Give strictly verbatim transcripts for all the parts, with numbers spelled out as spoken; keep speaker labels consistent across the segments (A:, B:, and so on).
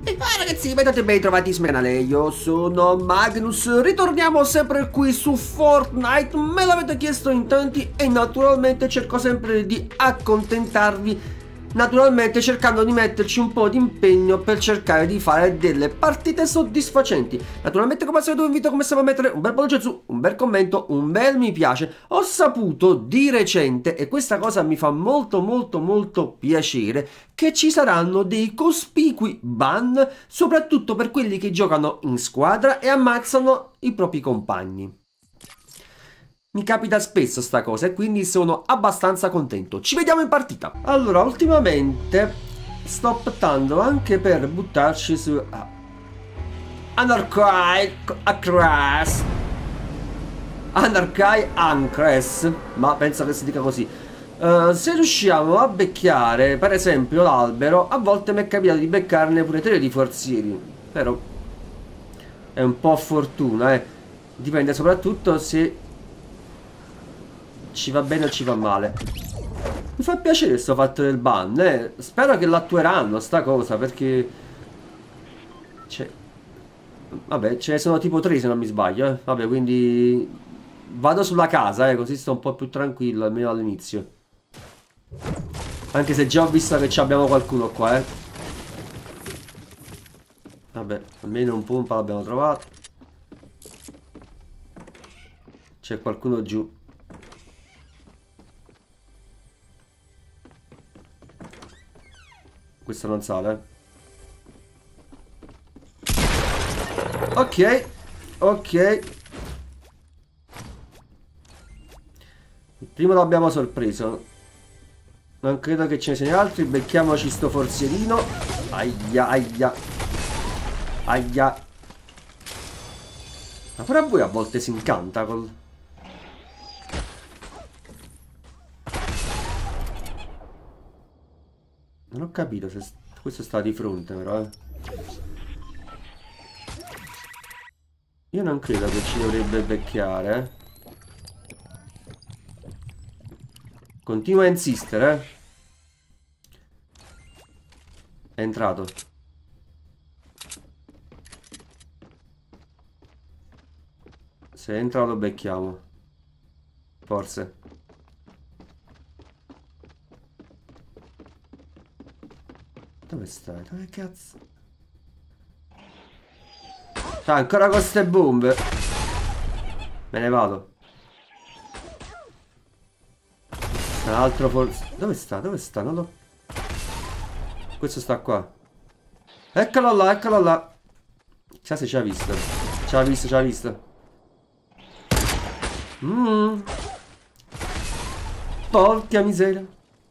A: E vai ragazzi, benvenuti e ben trovati su canale, io sono Magnus, ritorniamo sempre qui su Fortnite, me l'avete chiesto in tanti e naturalmente cerco sempre di accontentarvi, naturalmente cercando di metterci un po' di impegno per cercare di fare delle partite soddisfacenti. Naturalmente come al solito vi invito come sempre a mettere un bel pollice su, un bel commento, un bel mi piace. Ho saputo di recente, e questa cosa mi fa molto molto molto piacere, che ci saranno dei cospicui ban, soprattutto per quelli che giocano in squadra e ammazzano i propri compagni. Mi capita spesso sta cosa e quindi sono abbastanza contento. Ci vediamo in partita. Allora, ultimamente sto optando anche per buttarci su uh, Anarchy Acress Anarchy Ancress, ma penso che si dica così. Uh, se riusciamo a beccare per esempio l'albero, a volte mi è capitato di beccarne pure tre di forzieri, però è un po' fortuna, eh. Dipende soprattutto se ci va bene o ci va male. Mi fa piacere questo fatto del ban, eh. Spero che l'attueranno sta cosa, perché c'è... vabbè, ce ne sono tipo tre se non mi sbaglio, eh. Vabbè, quindi vado sulla casa, eh, così sto un po' più tranquillo, almeno all'inizio. Anche se già ho visto che abbiamo qualcuno qua, eh. Vabbè, almeno un pompa l'abbiamo trovato. C'è qualcuno giù. Questo non sale. Ok. Ok. Il primo l'abbiamo sorpreso. Non credo che ce ne siano altri. Becchiamoci sto forzierino. Aia, aia. Aia. Ma pure a voi a volte si incanta col... Non ho capito se questo sta di fronte però, eh. Io non credo che ci dovrebbe becchiare, eh. Continua a insistere, eh. È entrato. Se entra lo becchiamo. Forse. Dove stai? Dove cazzo? Cioè, ancora con ste bombe. Me ne vado. Un altro forse. Dove sta? Dove sta? Non lo... Questo sta qua. Eccolo là, eccolo là. Chissà se ci ha visto. Ci ha visto, ci ha visto. Mmm. Porca miseria.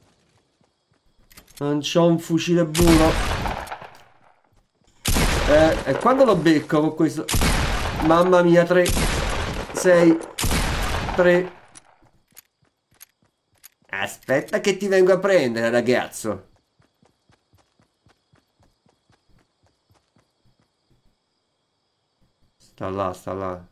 A: Non c'ho un fucile buono. Eh, e quando lo becco con questo? Mamma mia, tre, sei, tre. Aspetta che ti vengo a prendere, ragazzo. Sta là, sta là.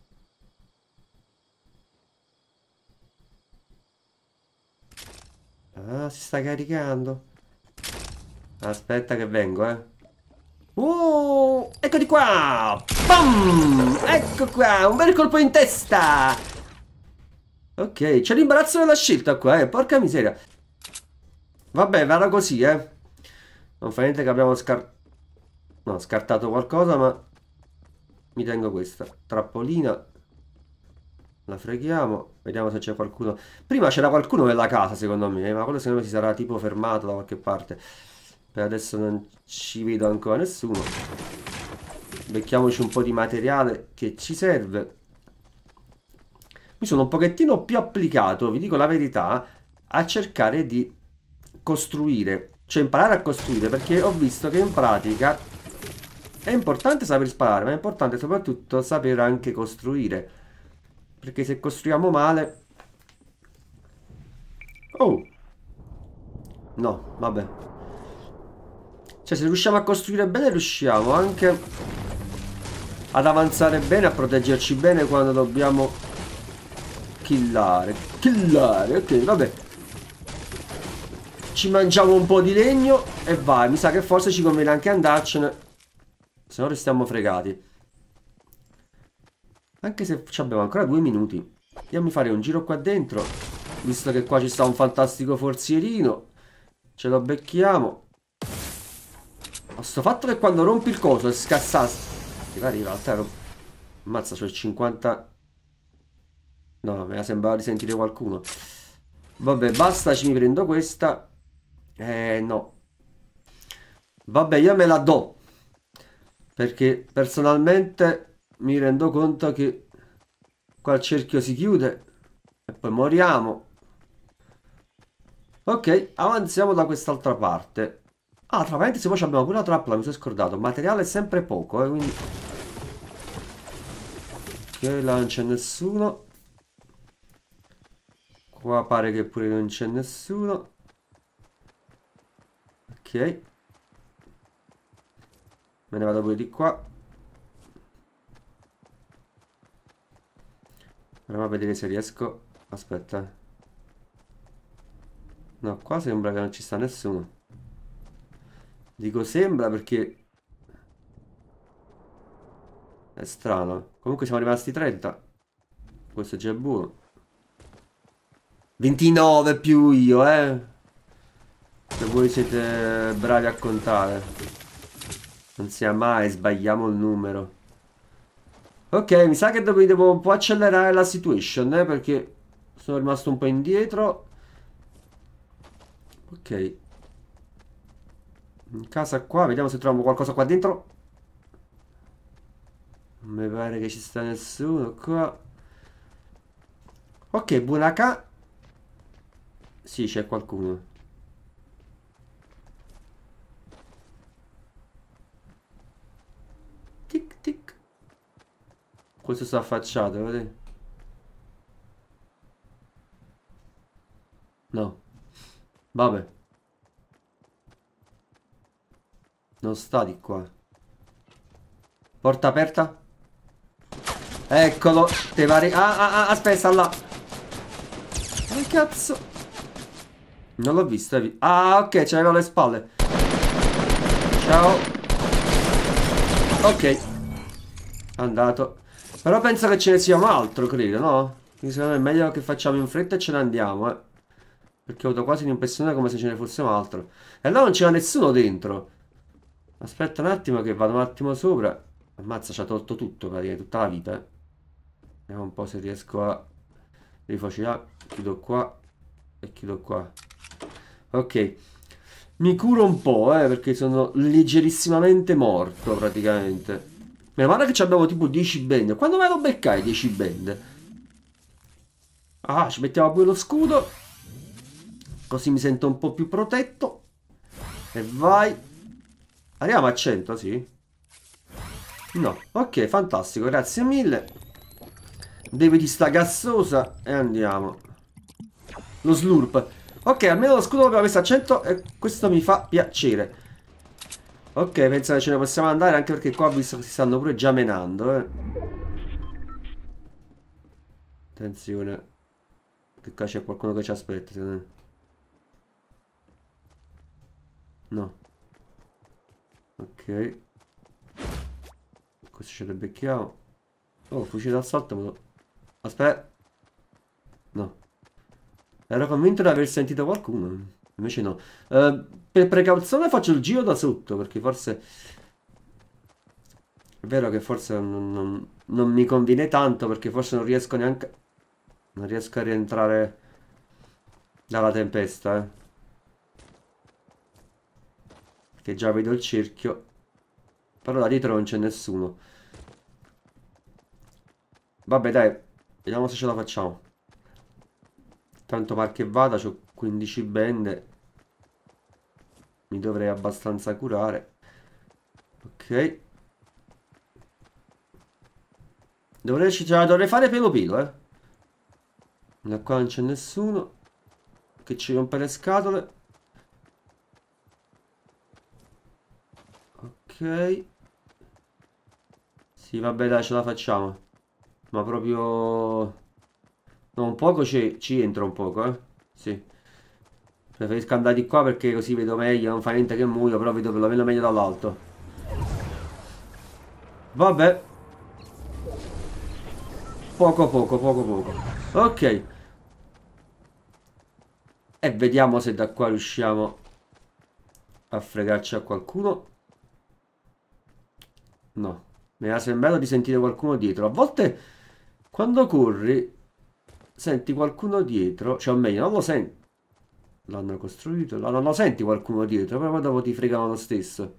A: Ah, si sta caricando. Aspetta che vengo, eh. Uh, eccoti qua. Pam! Ecco qua, un bel colpo in testa. Ok, c'è l'imbarazzo della scelta qua, eh. Porca miseria. Vabbè, vada così, eh. Non fa niente che abbiamo scar... no, scartato qualcosa, ma mi tengo questa. Trappolina. La freghiamo. Vediamo se c'è qualcuno. Prima c'era qualcuno nella casa, secondo me, ma quello secondo me si sarà tipo fermato da qualche parte. Per adesso non ci vedo ancora nessuno. Becchiamoci un po' di materiale che ci serve. Mi sono un pochettino più applicato, vi dico la verità, a cercare di costruire. Cioè imparare a costruire, perché ho visto che in pratica è importante saper sparare, ma è importante soprattutto saper anche costruire. Perché se costruiamo male... Oh! No, vabbè. Cioè se riusciamo a costruire bene riusciamo anche ad avanzare bene, a proteggerci bene quando dobbiamo killare. Killare, ok, vabbè. Ci mangiamo un po' di legno e vai. Mi sa che forse ci conviene anche andarcene Se no restiamo fregati. Anche se abbiamo ancora due minuti. Andiamo a fare un giro qua dentro. Visto che qua ci sta un fantastico forzierino. Ce lo becchiamo. Ma sto fatto che quando rompi il coso e scassato. Ti pare in realtà ero... Ammazza, c'ho il cinquanta. No, mi sembrava di sentire qualcuno. Vabbè, basta, ci mi prendo questa. Eh, no. Vabbè, io me la do. Perché personalmente mi rendo conto che qua il cerchio si chiude e poi moriamo. Ok, avanziamo da quest'altra parte. Ah, tra parentesi poi abbiamo pure la trappola, mi sono scordato. Materiale è sempre poco, eh, quindi... Ok, là non c'è nessuno. Qua pare che pure non c'è nessuno. Ok. Me ne vado pure di qua. Proviamo a vedere se riesco. Aspetta. No, qua sembra che non ci sta nessuno. Dico sembra perché... È strano. Comunque siamo rimasti trenta. Questo già è buono. ventinove più io, eh. Se voi siete bravi a contare. Non sia mai, sbagliamo il numero. Ok, mi sa che devo, devo un po' accelerare la situation, eh, perché sono rimasto un po' indietro. Ok. In casa qua, vediamo se troviamo qualcosa qua dentro. Non mi pare che ci sta nessuno qua. Ok, buona ca... Sì, c'è qualcuno. Tic tic. Questo sta affacciato, vedete? No. Vabbè. Non sta di qua. Porta aperta? Eccolo. Te pare... Ah, ah, ah, aspetta, là. Ma cazzo. Non l'ho visto. Eh. Ah, ok, ce l'avevo alle spalle. Ciao. Ok. Andato. Però penso che ce ne sia un altro, credo, no? Quindi secondo me è meglio che facciamo in fretta e ce ne andiamo, eh. Perché ho avuto quasi l'impressione come se ce ne fosse un altro. E allora non c'era nessuno dentro. Aspetta un attimo che vado un attimo sopra. Ammazza, ci ha tolto tutto, praticamente, tutta la vita, eh. Vediamo un po' se riesco a rifocillare. Chiudo qua e chiudo qua. Ok. Mi curo un po', eh, perché sono leggerissimamente morto, praticamente. Meno male che abbiamo tipo dieci bende. Quando mai lo beccai dieci bende? Ah, ci mettiamo pure lo scudo. Così mi sento un po' più protetto. E vai. Arriviamo a cento, sì? No. Ok, fantastico, grazie mille. Devi sta gassosa e andiamo. Lo slurp. Ok, almeno lo scudo l'abbiamo messo a cento e questo mi fa piacere. Ok, penso che ce ne possiamo andare anche perché qua ho visto che si stanno pure già menando, eh. Attenzione. Che qua c'è qualcuno che ci aspetta, secondo me. No. Ok. Questo ce lo becchiamo. Oh, fucile d'assalto. Ma... Aspetta. No. Ero convinto di aver sentito qualcuno. Invece no. Uh, per precauzione faccio il giro da sotto. Perché forse... È vero che forse non, non, non mi conviene tanto. Perché forse non riesco neanche... Non riesco a rientrare dalla tempesta, eh. Perché già vedo il cerchio. Però da dietro non c'è nessuno. Vabbè dai, vediamo se ce la facciamo. Tanto mal che vada, ho quindici bende. Mi dovrei abbastanza curare. Ok. Dovrei, ce la dovrei fare pelo pelo, eh. Da qua non c'è nessuno che ci rompe le scatole. Ok. Sì, vabbè dai, ce la facciamo. Ma proprio... No, un poco ci, ci entro un poco, eh. Sì. Preferisco andare di qua perché così vedo meglio. Non fa niente che muoio, però vedo perlomeno meglio dall'alto. Vabbè. Poco poco, poco poco. Ok. E vediamo se da qua riusciamo a fregarci a qualcuno. No. Mi era sembrato di sentire qualcuno dietro. A volte, quando corri, senti qualcuno dietro. Cioè, o meglio, non lo senti. L'hanno costruito. No, non lo senti qualcuno dietro, però poi dopo ti fregano lo stesso.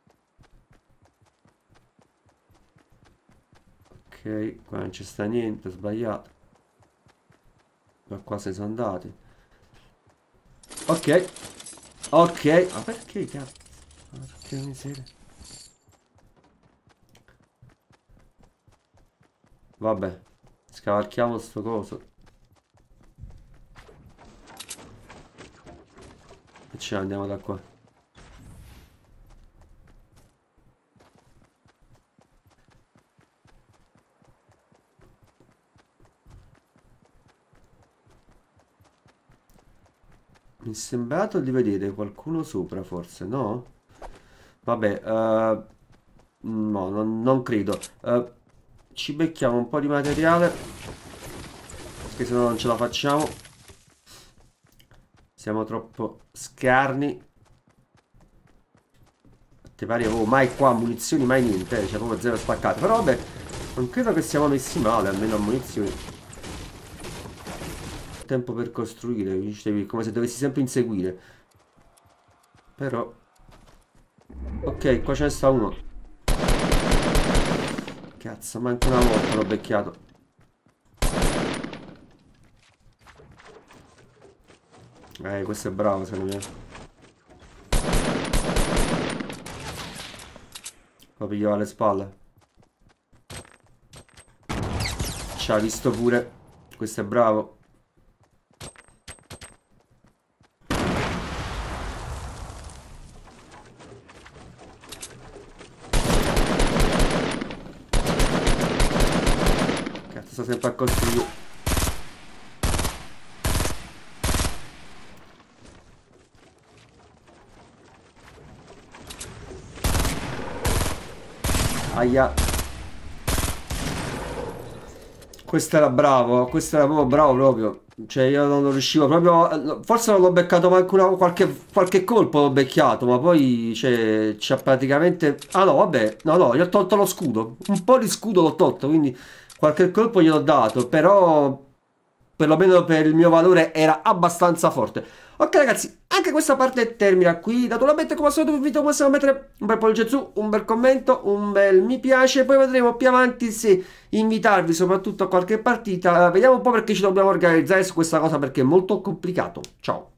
A: Ok, qua non c'è sta niente, ho sbagliato. Ma qua se sono andati. Ok. Ok. Ma perché cazzo? Ma che miseria. Vabbè. Scavalchiamo sto coso. E ce ne andiamo da qua. Mi è sembrato di vedere qualcuno sopra, forse, no? Vabbè, eh, no, non, non credo. Eh, ci becchiamo un po' di materiale, perché se no non ce la facciamo. Siamo troppo scarni. Ti pare, oh, mai qua munizioni, mai niente, eh, c'è proprio zero spaccato. Però vabbè, non credo che siamo messi male, almeno a munizioni. Tempo per costruire, come se dovessi sempre inseguire. Però... Ok, qua ce ne sta uno. Cazzo, manca una volta l'ho becchiato. Eh, questo è bravo, secondo me. Lo pigliava alle spalle. Ci ha visto pure. Questo è bravo. Cazzo, sta sempre a costruire. Aia. Questo era bravo, questo era proprio bravo proprio. Cioè io non riuscivo proprio. Forse non l'ho beccato manco una, qualche, qualche colpo l'ho becchiato. Ma poi cioè, c'ha praticamente. Ah no, vabbè, no no, gli ho tolto lo scudo. Un po' di scudo l'ho tolto, quindi qualche colpo gliel'ho dato. Però perlomeno per il mio valore era abbastanza forte. Ok ragazzi, anche questa parte termina qui. Naturalmente come al solito vi invito a mettere un bel pollice su, un bel commento, un bel mi piace. Poi vedremo più avanti se invitarvi soprattutto a qualche partita. Vediamo un po' perché ci dobbiamo organizzare su questa cosa perché è molto complicato. Ciao.